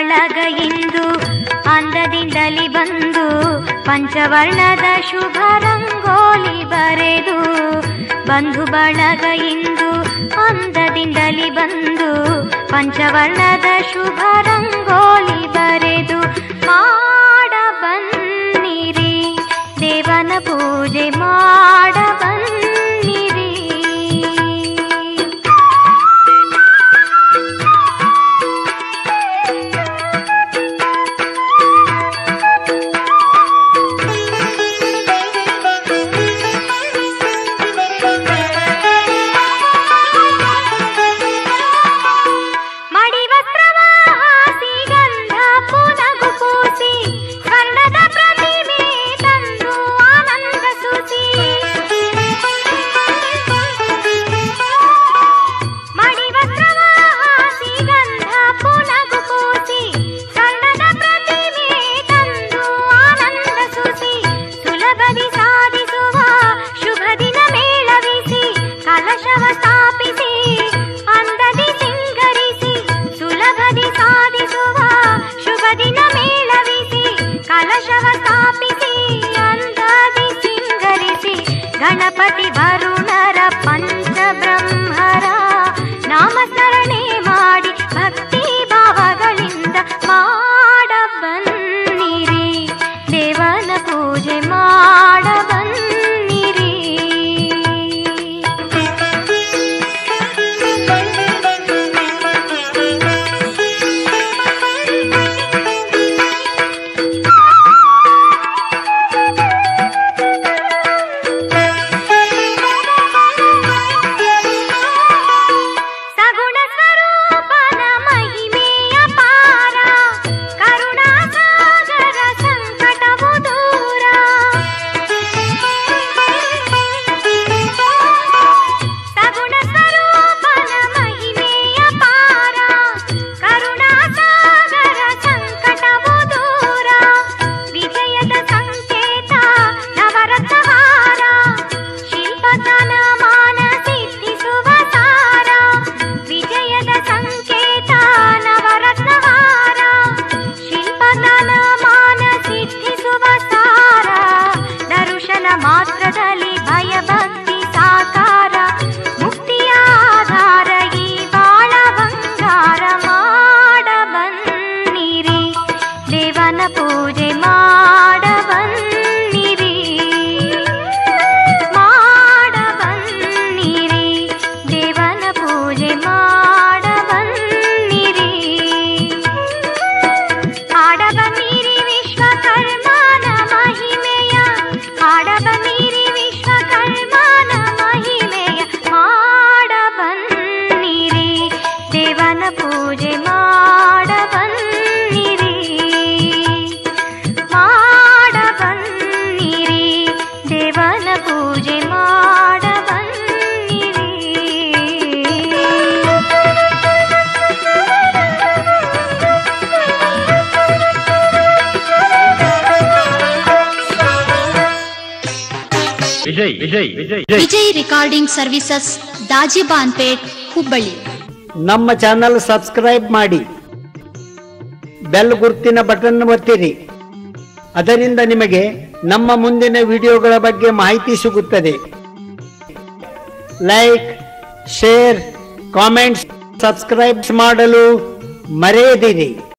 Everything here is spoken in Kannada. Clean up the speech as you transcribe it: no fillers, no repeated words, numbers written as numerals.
ಬಳಗ ಇಂದು ಅಂದದಿಂದಲಿ ಬಂದು ಪಂಚವರ್ಣದ ಶುಭ ರಂಗೋಲಿ ಬರೆದು ಬಂಧು ಬಳಗ ಇಂದು ಅಂದದಿಂದಲಿ ಬಂದು ಪಂಚವರ್ಣದ ಶುಭ ರಂಗೋಲಿ ಬರೆದು ಮಾಡ ಬನ್ನಿರಿ ದೇವನ ಪೂಜೆ ಮಾಡ ಬನ್ನಿರಿ. ಗಣಪತಿ ವರುಣರ ಪಂಚಬ್ರಹ್ಮರ ನಾಮಸ್ಮರಣೆ ಮಾಡಿ ಭಕ್ತಿ ಭಾವಗಳಿಂದ ಮಾಡ ಬನ್ನಿರಿ ದೇವನ ಪೂಜೆ ಮಾಡ ಬನ್ನಿರಿ. ಮಾತ್ರದಲ್ಲಿ ಭಯ ಭಕ್ತಿ ಸಾಕಾರ ಮುಕ್ತಿಯ ಆಧಾರ ಈ ಬಾಳ ಬಂಗಾರ ಮಾಡ ಬನ್ನಿರಿ ದೇವನ ಪೂಜೆ ಮಾಡ ಬನ್ನಿರಿ ಮಾಡ ಬನ್ನಿರಿ ದೇವನ ಪೂಜೆ ಮಾಡ ಬನ್ನಿರಿ. ಆಡ ಬನ್ನಿರಿ ವಿಶ್ವಕರ್ಮನ ಮಹಿಮೆಯ ಆಡ ಬನ್ನಿರಿ ವಿಶ್ವಕರ್ಮನ ಮಹಿಮೆಯ ಮಾಡ ಬನ್ನಿರಿ ದೇವನ ಪೂಜೆ ಮಾಡ ಬನ್ನಿರಿ ಮಾಡ ಬನ್ನಿರಿ ದೇವನ ಪೂಜೆ ಮಾಡ ಬನ್ನಿರಿ. Vijay recording services Dajibanpet Hubballi. ನಮ್ಮ ಚಾನಲ್ ಸಬ್ಸ್ಕ್ರೈಬ್ ಮಾಡಿ, ಬೆಲ್ ಗುರುತಿನ ಬಟನ್ ಒತ್ತಿರಿ. ಅದರಿಂದ ನಿಮಗೆ ನಮ್ಮ ಮುಂದಿನ ವಿಡಿಯೋಗಳ ಬಗ್ಗೆ ಮಾಹಿತಿ ಸಿಗುತ್ತದೆ. ಲೈಕ್, ಶೇರ್, ಕಾಮೆಂಟ್ಸ್, ಸಬ್ಸ್ಕ್ರೈಬ್ ಮಾಡಲು ಮರೆಯದಿರಿ.